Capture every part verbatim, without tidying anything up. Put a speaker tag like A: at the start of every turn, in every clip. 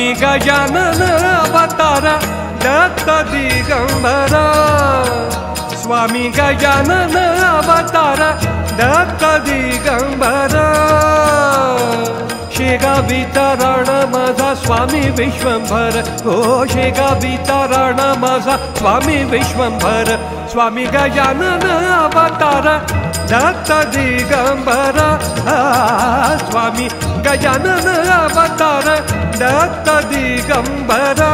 A: स्वामी गजानन अवतार दत्त दिगंबरा स्वामी गजानन अवतार दत्त दिगंबरा शेगावीचा राणा माझा स्वामी विश्वंभर हो शेगावीचा राणा माझा स्वामी विश्वंभर स्वामी गजानन अवतार दत्त दिगंबरा स्वामी गजानन अवतार दत्त दिगंबरा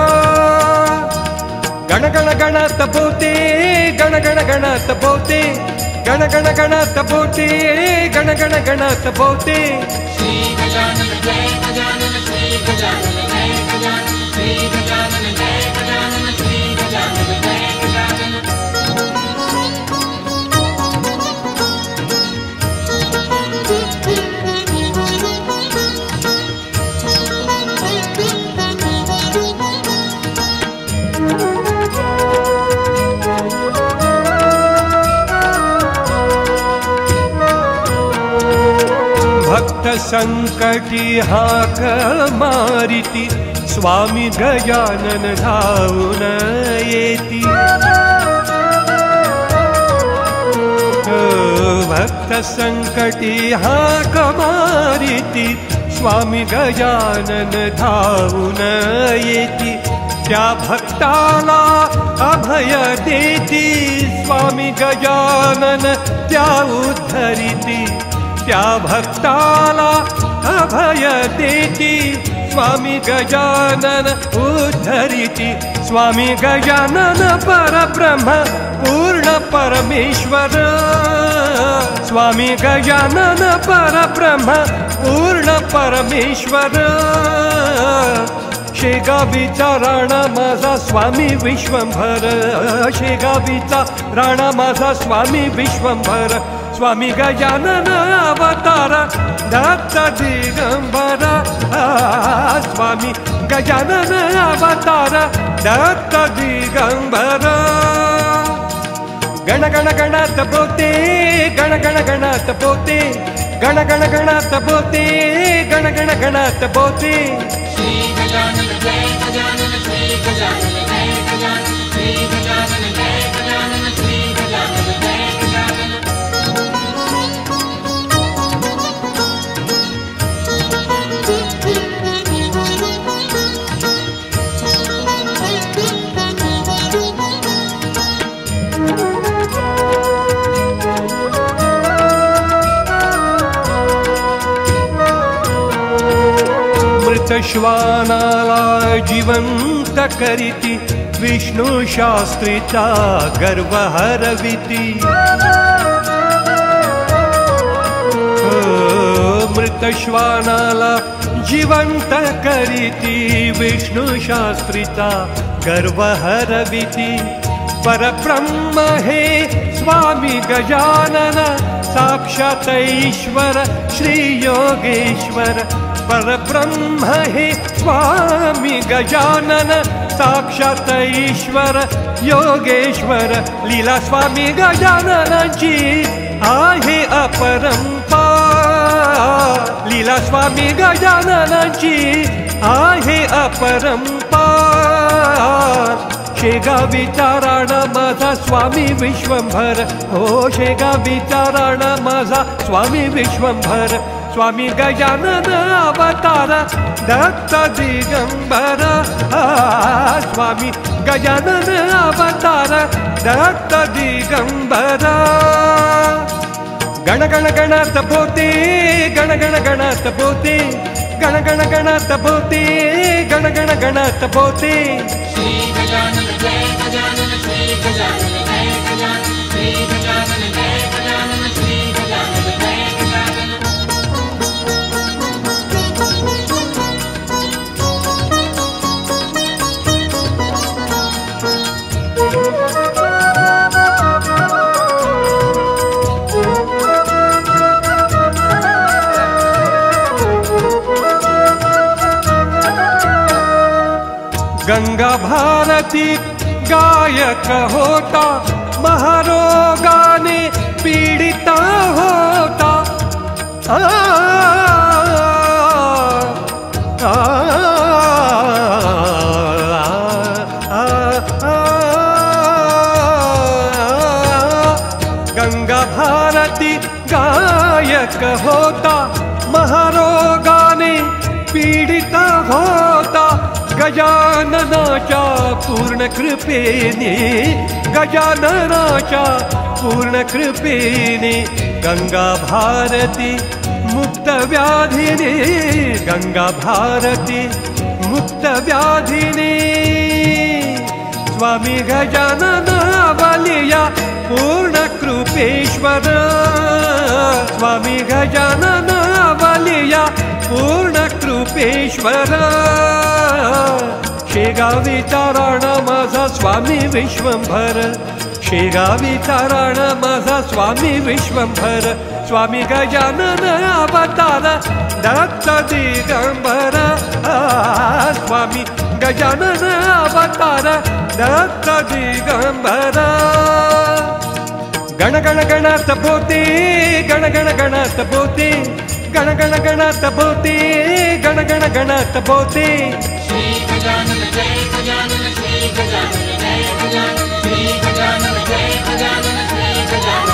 A: गण गण गणात पोते गण गण गणात पोते गण गण गणात पोते गण गण गणात पोते
B: श्री गजानन जय गजानन श्री गजानन जय गजानन श्री गजानन जय गजानन श्री गजानन जय गजानन
A: भक्त संकटी हाक मारिती स्वामी गजानन धावून येती भक्त संकटी हाक मारिती स्वामी गजानन धावून येती त्या भक्ताला अभय देती स्वामी गजानन त्या उद्धरिती त्या भक्ताला अभय देती स्वामी गजानन उद्धरिती स्वामी गजानन परब्रह्म पूर्ण परमेश्वर स्वामी गजानन परब्रह्म पूर्ण परमेश्वर शेगावीचा राणा माझा स्वामी विश्वंभर शेगावीचा राणा माझा स्वामी विश्वंभर स्वामी गजानन अवतार दत्त दिगंबरा स्वामी गजानन अवतार दत्त दिगंबरा गण गण गणात पोते गण गण गणात पोते गण गण गणात पोते गण गण गणात पोते
B: श्री गजानन जय गजानन श्री गजानन जय गजानन श्री गजानन जय गजानन श्री गजानन जय गजानन
A: श्वानाला जिवंत करीती विष्णु शास्त्रीचा गर्व हरविती मृत श्वानाला जिवंत करीती विष्णु शास्त्रीचा गर्व हरविती परब्रह्म हे स्वामी गजानन साक्षात ईश्वर श्री योगेश्वर परब्रह्म हे स्वामी गजानन साक्षात ईश्वर योगेश्वर लीला स्वामी गजाननाची आहे अपरंपार लीला स्वामी गजाननाची आहे अपरंपार शेगावीचा राणा माझा स्वामी विश्वंभर हो शेगावीचा राणा माझा स्वामी विश्वंभर स्वामी गजानन अवतार दत्त दिगंबरा स्वामी गजानन अवतार दत्त दिगंबरा गण गण गणात पोते गण गण गणात पोते गण गण गणात पोते गण गण गणात पोते
B: श्री गजानन जय गजानन श्री गजानन जय गजानन श्री गजानन जय गजानन श्री गजानन जय गजानन
A: गंगा भारती गायक होता महारोगाने पीडिता होता आ, आ, आ, भयानक होता, महारोगाने पीडिता होता, गजाननाच्या पूर्ण कृपेने, गजाननाच्या पूर्ण कृपेने, गंगा भारती मुक्त व्याधीने, गंगा भारती मुक्त व्याधीने, स्वामी गजानन बलिया पूर्ण कृपेश्वर, स्वामी गजानन बलिया पूर्ण कृपेश्वर, शेगावी तारण माझा स्वामी विश्वंभर, शेगावी तारण माझा स्वामी विश्वंभर, स्वामी गजानन अवतार दत्त दिगंबर, स्वामी गजानन अवतार दत्त दिगंबर, गण गण गणात बोते, गण गण गणात बोते, गण गण गणात बोते, गण गण गणात बोते,
B: श्री गजानन जय गजानन, श्री गजानन जय गजानन, श्री गजानन जय गजानन, श्री गजानन